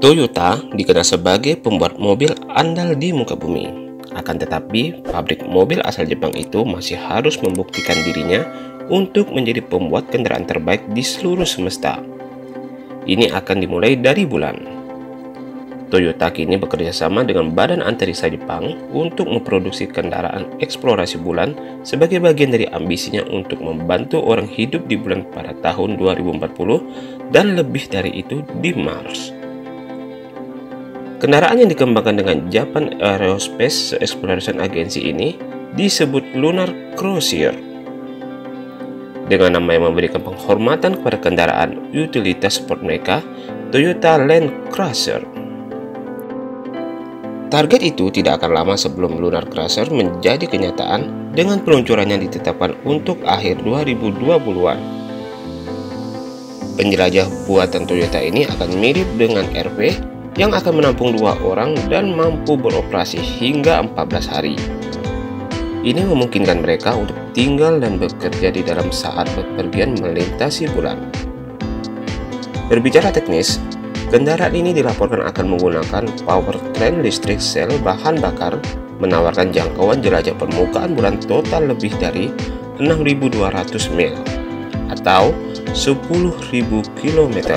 Toyota dikenal sebagai pembuat mobil andal di muka bumi. Akan tetapi, pabrik mobil asal Jepang itu masih harus membuktikan dirinya untuk menjadi pembuat kendaraan terbaik di seluruh semesta. Ini akan dimulai dari bulan. Toyota kini bekerja sama dengan Badan Antariksa Jepang untuk memproduksi kendaraan eksplorasi bulan sebagai bagian dari ambisinya untuk membantu orang hidup di bulan pada tahun 2040 dan lebih dari itu di Mars. Kendaraan yang dikembangkan dengan Japan Aerospace Exploration Agency ini disebut Lunar Cruiser, dengan nama yang memberikan penghormatan kepada kendaraan utilitas sport mereka, Toyota Land Cruiser. Target itu tidak akan lama sebelum Lunar Cruiser menjadi kenyataan dengan peluncurannya ditetapkan untuk akhir 2020-an. Penjelajah buatan Toyota ini akan mirip dengan RV yang akan menampung 2 orang dan mampu beroperasi hingga 14 hari. Ini memungkinkan mereka untuk tinggal dan bekerja di dalam saat bepergian melintasi bulan. Berbicara teknis, kendaraan ini dilaporkan akan menggunakan powertrain listrik sel bahan bakar, menawarkan jangkauan jelajah permukaan bulan total lebih dari 6.200 mil atau 10.000 km.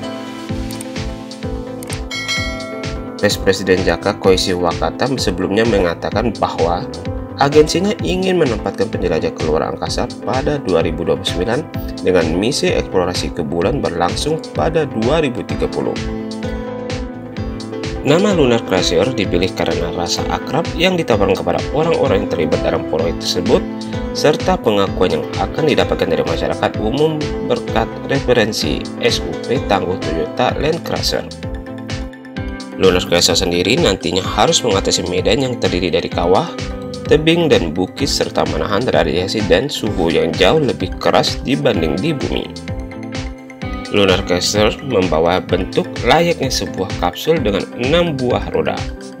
Vice Presiden JAKA Koichi Wakata sebelumnya mengatakan bahwa agensinya ingin menempatkan penjelajah keluar angkasa pada 2029 dengan misi eksplorasi ke bulan berlangsung pada 2030. Nama Lunar Cruiser dipilih karena rasa akrab yang ditawarkan kepada orang-orang yang terlibat dalam proyek tersebut serta pengakuan yang akan didapatkan dari masyarakat umum berkat referensi SUV tangguh Toyota Land Cruiser. Lunar Cruiser sendiri nantinya harus mengatasi medan yang terdiri dari kawah, tebing, dan bukit serta menahan radiasi dan suhu yang jauh lebih keras dibanding di bumi. Lunar Cruiser membawa bentuk layaknya sebuah kapsul dengan 6 buah roda.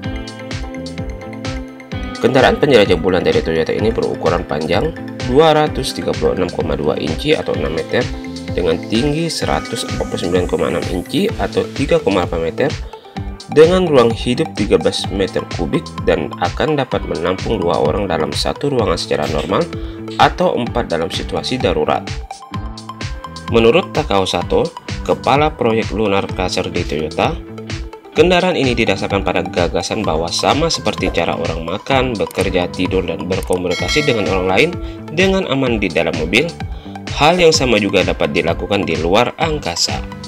Kendaraan penjelajah bulan dari Toyota ini berukuran panjang 236,2 inci atau 6 meter dengan tinggi 149,6 inci atau 3,8 meter dengan ruang hidup 13 meter kubik dan akan dapat menampung 2 orang dalam satu ruangan secara normal atau 4 dalam situasi darurat. Menurut Takao Sato, kepala proyek Lunar Cruiser di Toyota, kendaraan ini didasarkan pada gagasan bahwa sama seperti cara orang makan, bekerja, tidur, dan berkomunikasi dengan orang lain dengan aman di dalam mobil, hal yang sama juga dapat dilakukan di luar angkasa.